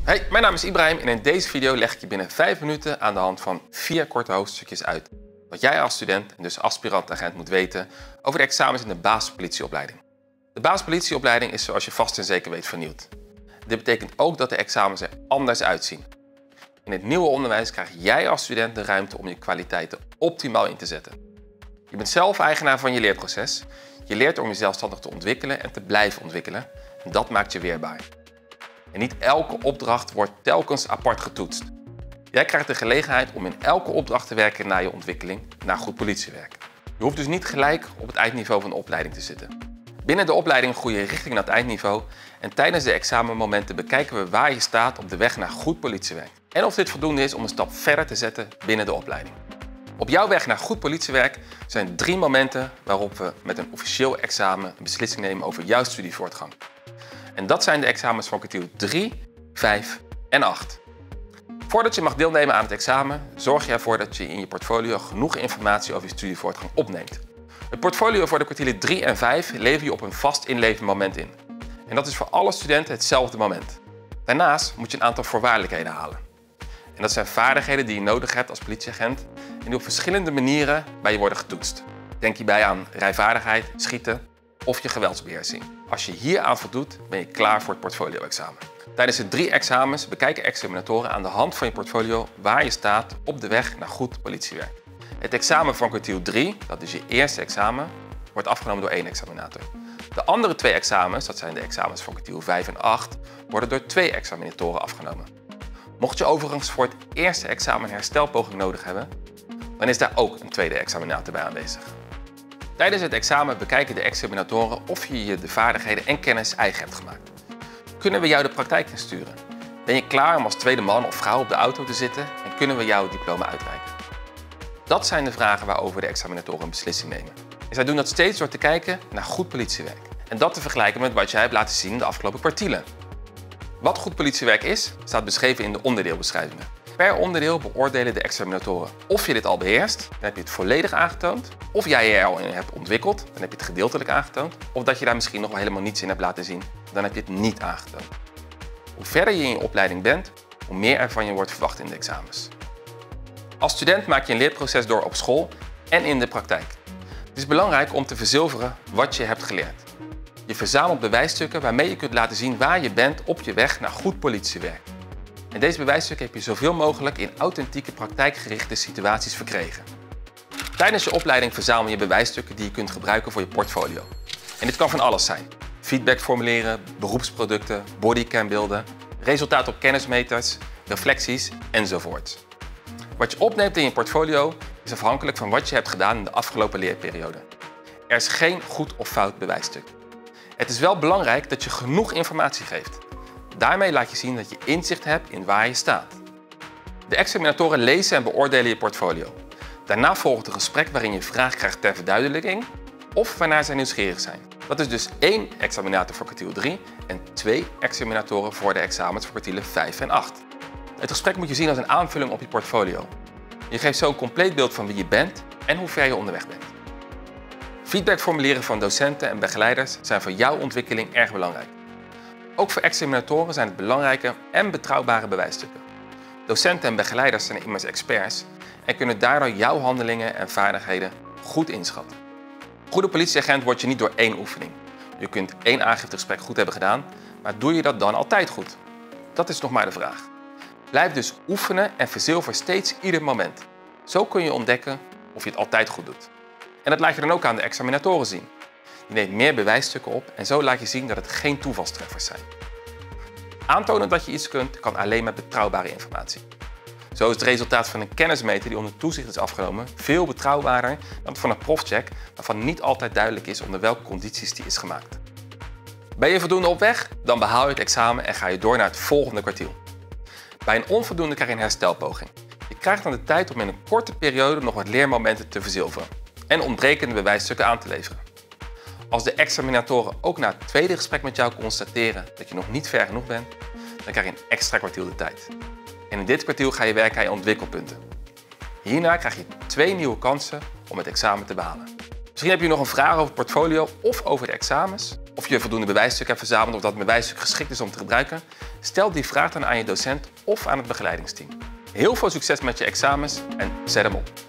Hey, mijn naam is Ibrahim en in deze video leg ik je binnen 5 minuten aan de hand van 4 korte hoofdstukjes uit wat jij als student en dus aspirant-agent moet weten over de examens in de basispolitieopleiding. De basispolitieopleiding is zoals je vast en zeker weet vernieuwd. Dit betekent ook dat de examens er anders uitzien. In het nieuwe onderwijs krijg jij als student de ruimte om je kwaliteiten optimaal in te zetten. Je bent zelf eigenaar van je leerproces. Je leert om je zelfstandig te ontwikkelen en te blijven ontwikkelen. En dat maakt je weerbaar. En niet elke opdracht wordt telkens apart getoetst. Jij krijgt de gelegenheid om in elke opdracht te werken naar je ontwikkeling, naar goed politiewerk. Je hoeft dus niet gelijk op het eindniveau van de opleiding te zitten. Binnen de opleiding groei je richting dat eindniveau en tijdens de examenmomenten bekijken we waar je staat op de weg naar goed politiewerk. En of dit voldoende is om een stap verder te zetten binnen de opleiding. Op jouw weg naar goed politiewerk zijn 3 momenten waarop we met een officieel examen een beslissing nemen over jouw studievoortgang. En dat zijn de examens van kwartiel 3, 5 en 8. Voordat je mag deelnemen aan het examen, zorg je ervoor dat je in je portfolio genoeg informatie over je studievoortgang opneemt. Het portfolio voor de kwartielen 3 en 5 lever je op een vast inlevermoment in. En dat is voor alle studenten hetzelfde moment. Daarnaast moet je een aantal voorwaardelijkheden halen. En dat zijn vaardigheden die je nodig hebt als politieagent en die op verschillende manieren bij je worden getoetst. Denk hierbij aan rijvaardigheid, schieten of je geweldsbeheersing. Als je hier aan voldoet, ben je klaar voor het portfolio-examen. Tijdens de 3 examens bekijken examinatoren aan de hand van je portfolio waar je staat op de weg naar goed politiewerk. Het examen van kwartiel 3, dat is je eerste examen, wordt afgenomen door 1 examinator. De andere 2 examens, dat zijn de examens van kwartiel 5 en 8, worden door 2 examinatoren afgenomen. Mocht je overigens voor het eerste examen een herstelpoging nodig hebben, dan is daar ook een tweede examinator bij aanwezig. Tijdens het examen bekijken de examinatoren of je je de vaardigheden en kennis eigen hebt gemaakt. Kunnen we jou de praktijk insturen? Ben je klaar om als tweede man of vrouw op de auto te zitten en kunnen we jouw diploma uitreiken? Dat zijn de vragen waarover de examinatoren een beslissing nemen. En zij doen dat steeds door te kijken naar goed politiewerk. En dat te vergelijken met wat jij hebt laten zien de afgelopen kwartielen. Wat goed politiewerk is, staat beschreven in de onderdeelbeschrijvingen. Per onderdeel beoordelen de examinatoren of je dit al beheerst, dan heb je het volledig aangetoond. Of jij je er al in hebt ontwikkeld, dan heb je het gedeeltelijk aangetoond. Of dat je daar misschien nog wel helemaal niets in hebt laten zien, dan heb je het niet aangetoond. Hoe verder je in je opleiding bent, hoe meer er van je wordt verwacht in de examens. Als student maak je een leerproces door op school en in de praktijk. Het is belangrijk om te verzilveren wat je hebt geleerd. Je verzamelt bewijsstukken waarmee je kunt laten zien waar je bent op je weg naar goed politiewerk. En deze bewijsstukken heb je zoveel mogelijk in authentieke praktijkgerichte situaties verkregen. Tijdens je opleiding verzamel je bewijsstukken die je kunt gebruiken voor je portfolio. En dit kan van alles zijn. Feedbackformulieren, beroepsproducten, bodycambeelden, resultaten op kennismeters, reflecties enzovoort. Wat je opneemt in je portfolio is afhankelijk van wat je hebt gedaan in de afgelopen leerperiode. Er is geen goed of fout bewijsstuk. Het is wel belangrijk dat je genoeg informatie geeft. Daarmee laat je zien dat je inzicht hebt in waar je staat. De examinatoren lezen en beoordelen je portfolio. Daarna volgt een gesprek waarin je vragen krijgt ter verduidelijking of waarnaar zij nieuwsgierig zijn. Dat is dus 1 examinator voor kwartiel 3 en 2 examinatoren voor de examens voor kwartielen 5 en 8. Het gesprek moet je zien als een aanvulling op je portfolio. Je geeft zo een compleet beeld van wie je bent en hoe ver je onderweg bent. Feedbackformulieren van docenten en begeleiders zijn voor jouw ontwikkeling erg belangrijk. Ook voor examinatoren zijn het belangrijke en betrouwbare bewijsstukken. Docenten en begeleiders zijn immers experts en kunnen daardoor jouw handelingen en vaardigheden goed inschatten. Goede politieagent word je niet door 1 oefening. Je kunt 1 aangiftegesprek goed hebben gedaan, maar doe je dat dan altijd goed? Dat is nog maar de vraag. Blijf dus oefenen en verzilver steeds ieder moment. Zo kun je ontdekken of je het altijd goed doet. En dat laat je dan ook aan de examinatoren zien. Je neemt meer bewijsstukken op en zo laat je zien dat het geen toevalstreffers zijn. Aantonen dat je iets kunt kan alleen met betrouwbare informatie. Zo is het resultaat van een kennismeter die onder toezicht is afgenomen veel betrouwbaarder dan van een profcheck waarvan niet altijd duidelijk is onder welke condities die is gemaakt. Ben je voldoende op weg? Dan behaal je het examen en ga je door naar het volgende kwartiel. Bij een onvoldoende krijg je een herstelpoging. Je krijgt dan de tijd om in een korte periode nog wat leermomenten te verzilveren en ontbrekende bewijsstukken aan te leveren. Als de examinatoren ook na het tweede gesprek met jou constateren dat je nog niet ver genoeg bent, dan krijg je een extra kwartiel de tijd. En in dit kwartiel ga je werken aan je ontwikkelpunten. Hierna krijg je 2 nieuwe kansen om het examen te behalen. Misschien heb je nog een vraag over het portfolio of over de examens, of je voldoende bewijsstuk hebt verzameld of dat bewijsstuk geschikt is om te gebruiken, stel die vraag dan aan je docent of aan het begeleidingsteam. Heel veel succes met je examens en zet hem op!